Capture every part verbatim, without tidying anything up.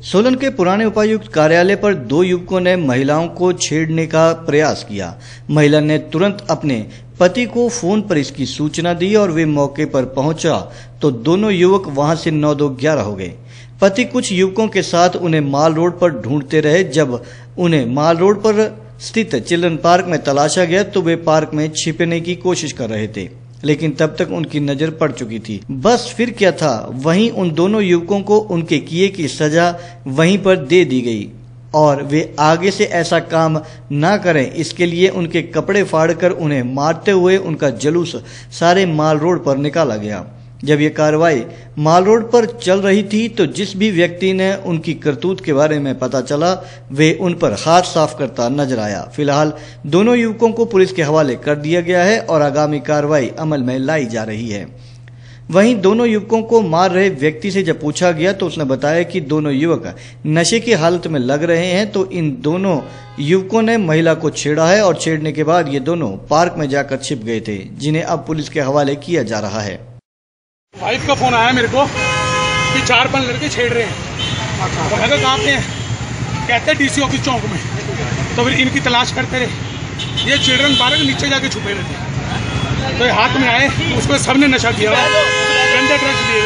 सोलन के पुराने उपायुक्त कार्यालय पर दो युवकों ने महिलाओं को छेड़ने का प्रयास किया। महिला ने तुरंत अपने पति को फोन पर इसकी सूचना दी और वे मौके पर पहुंचा तो दोनों युवक वहां से नौ दो ग्यारह हो गए। पति कुछ युवकों के साथ उन्हें माल रोड पर ढूंढते रहे। जब उन्हें माल रोड पर स्थित चिल्ड्रन पार्क में तलाशा गया तो वे पार्क में छिपने की कोशिश कर रहे थे, लेकिन तब तक उनकी नजर पड़ चुकी थी। बस फिर क्या था, वहीं उन दोनों युवकों को उनके किए की सजा वहीं पर दे दी गई और वे आगे से ऐसा काम ना करें, इसके लिए उनके कपड़े फाड़कर उन्हें मारते हुए उनका जुलूस सारे माल रोड पर निकाला गया। जब ये कार्रवाई माल रोड पर चल रही थी तो जिस भी व्यक्ति ने उनकी करतूत के बारे में पता चला वे उन पर हाथ साफ करता नजर आया। फिलहाल दोनों युवकों को पुलिस के हवाले कर दिया गया है और आगामी कार्रवाई अमल में लाई जा रही है। वहीं दोनों युवकों को मार रहे व्यक्ति से जब पूछा गया तो उसने बताया कि दोनों युवक नशे की हालत में लग रहे हैं, तो इन दोनों युवकों ने महिला को छेड़ा है और छेड़ने के बाद ये दोनों पार्क में जाकर छिप गए थे, जिन्हें अब पुलिस के हवाले किया जा रहा है। वाइफ का फोन आया मेरे को कि चार पांच लड़के छेड़ रहे हैं। अच्छा, मैं कहा हैं, कहते हैं डीसी ऑफिस चौक में। तो फिर इनकी तलाश करते रहे। ये चिल्ड्रन पार्क नीचे जाके छुपे रहते, तो ये हाथ में आए, उसको सबने नशा किया, गंदे ड्रग्स लिए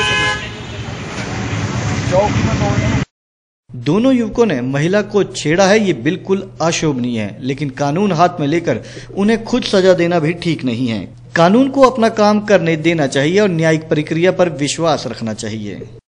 सब। दोनों युवकों ने महिला को छेड़ा है, ये बिल्कुल अशोभनीय है, लेकिन कानून हाथ में लेकर उन्हें खुद सजा देना भी ठीक नहीं है। कानून को अपना काम करने देना चाहिए और न्यायिक प्रक्रिया पर विश्वास रखना चाहिए।